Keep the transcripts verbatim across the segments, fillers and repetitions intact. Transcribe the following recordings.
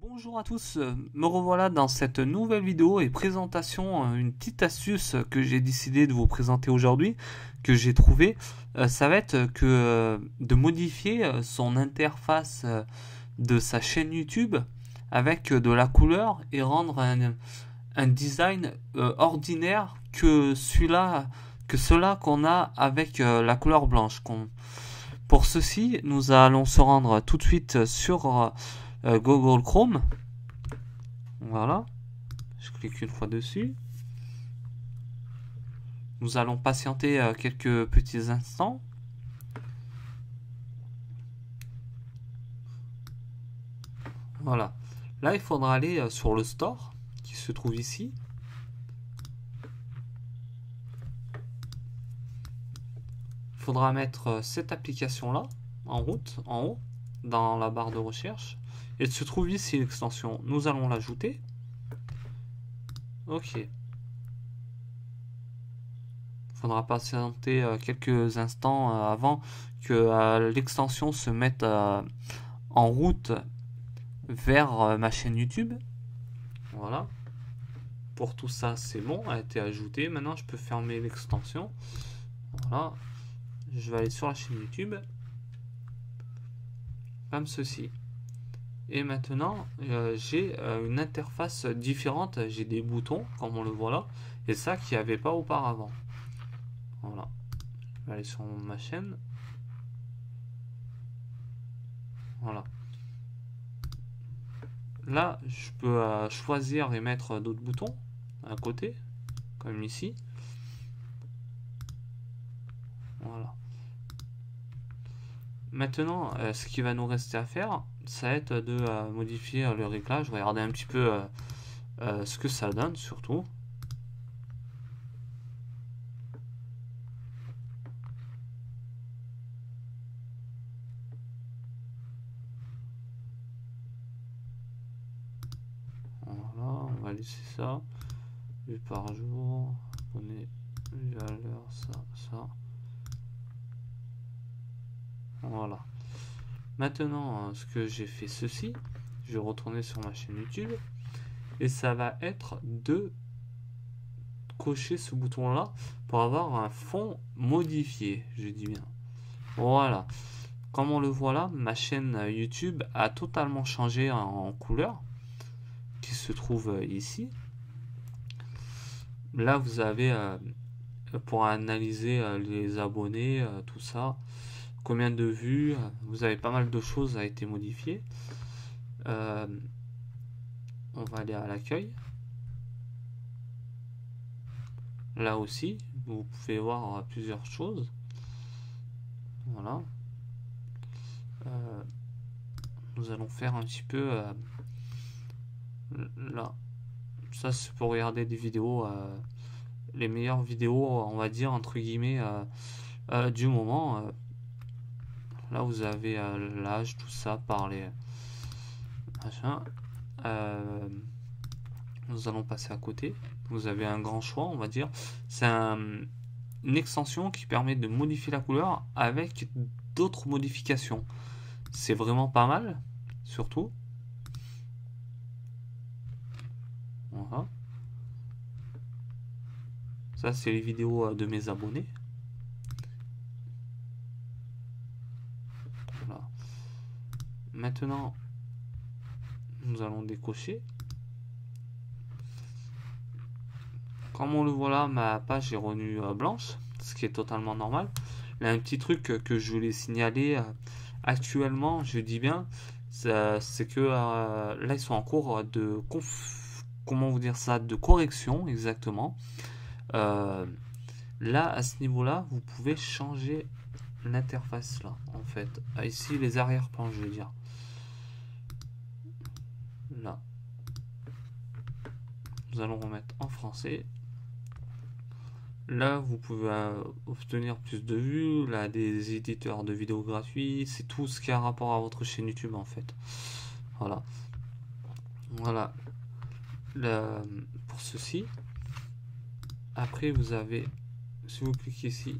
Bonjour à tous, euh, me revoilà dans cette nouvelle vidéo et présentation, euh, une petite astuce que j'ai décidé de vous présenter aujourd'hui, que j'ai trouvé, euh, ça va être que euh, de modifier euh, son interface euh, de sa chaîne YouTube avec euh, de la couleur et rendre un, un design euh, ordinaire que celui-là, que cela qu'on a avec euh, la couleur blanche. Qu'on... Pour ceci, nous allons se rendre tout de suite sur euh, Euh, Google Chrome. Voilà, je clique une fois dessus. Nous allons patienter euh, quelques petits instants. Voilà, là il faudra aller euh, sur le store qui se trouve ici. Il faudra mettre euh, cette application là en route, en haut, dans la barre de recherche. Et se trouve ici l'extension. Nous allons l'ajouter. Ok. Il faudra patienter euh, quelques instants euh, avant que euh, l'extension se mette euh, en route vers euh, ma chaîne YouTube. Voilà. Pour tout ça, c'est bon, a été ajouté. Maintenant, je peux fermer l'extension. Voilà. Je vais aller sur la chaîne YouTube. Comme ceci. Et maintenant, euh, j'ai euh, une interface différente. J'ai des boutons, comme on le voit là. Et ça, qu'il n'y avait pas auparavant. Voilà. Je vais aller sur ma chaîne. Voilà. Là, je peux euh, choisir et mettre d'autres boutons à côté, comme ici. Voilà. Maintenant, euh, ce qui va nous rester à faire, ça va être de euh, modifier euh, le réglage. Regardez un petit peu euh, euh, ce que ça donne, surtout. Voilà, on va laisser ça. Vue par jour, abonné, vue à l'heure, ça, ça. Voilà. Maintenant, ce que j'ai fait ceci, je vais retourner sur ma chaîne YouTube et ça va être de cocher ce bouton là pour avoir un fond modifié, je dis bien. Voilà. Comme on le voit là, ma chaîne YouTube a totalement changé en couleur qui se trouve ici. Là, vous avez euh, pour analyser euh, les abonnés, euh, tout ça. Combien de vues, vous avez pas mal de choses a été modifiées. Euh, on va aller à l'accueil. Là aussi, vous pouvez voir plusieurs choses. Voilà. Euh, nous allons faire un petit peu euh, là. Ça, c'est pour regarder des vidéos, euh, les meilleures vidéos, on va dire entre guillemets, euh, euh, du moment. Euh, Là, vous avez euh, l'âge, tout ça, par les machins. Euh, nous allons passer à côté. Vous avez un grand choix, on va dire. C'est un, une extension qui permet de modifier la couleur avec d'autres modifications. C'est vraiment pas mal, surtout. Voilà. Ça, c'est les vidéos de mes abonnés. Maintenant, nous allons décocher. Comme on le voit là, ma page est revenue euh, blanche, ce qui est totalement normal. Là, un petit truc que je voulais signaler euh, actuellement, je dis bien, c'est que euh, là, ils sont en cours de conf... comment vous dire ça, de correction exactement. Euh, là, à ce niveau-là, vous pouvez changer l'interface là, en fait. Ici, les arrière-plans, je veux dire. Là, nous allons remettre en français. Là, vous pouvez euh, obtenir plus de vues, là, des éditeurs de vidéos gratuits, c'est tout ce qui a rapport à votre chaîne YouTube en fait. Voilà. Voilà. Le, pour ceci. Après, vous avez, si vous cliquez ici,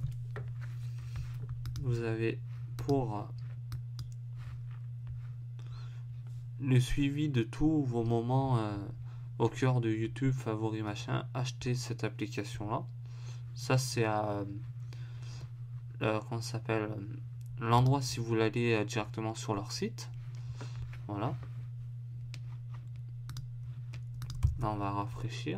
vous avez pour le suivi de tous vos moments euh, au cœur de YouTube, favoris, machin, achetez cette application là. Ça c'est à euh, comment ça s'appelle, l'endroit si vous l'allez euh, directement sur leur site. Voilà. Là on va rafraîchir.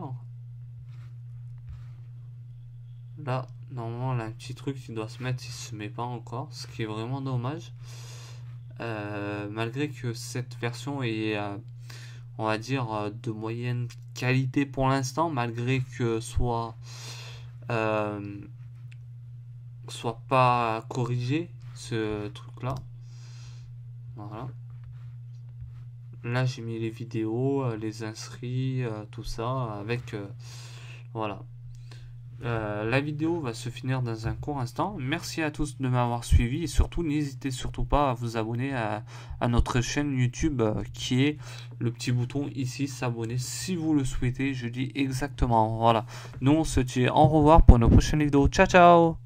Là normalement là, un petit truc qui doit se mettre, il se met pas encore, ce qui est vraiment dommage. Euh, malgré que cette version est euh, on va dire euh, de moyenne qualité pour l'instant, malgré que soit euh, soit pas corrigé ce truc là. Voilà. Là j'ai mis les vidéos, euh, les inscrits, euh, tout ça avec euh, voilà. Euh, la vidéo va se finir dans un court instant. Merci à tous de m'avoir suivi et surtout n'hésitez surtout pas à vous abonner à, à notre chaîne YouTube euh, qui est le petit bouton ici, s'abonner si vous le souhaitez. Je dis exactement. Voilà. Nous on se dit au revoir pour une prochaine vidéo. Ciao ciao.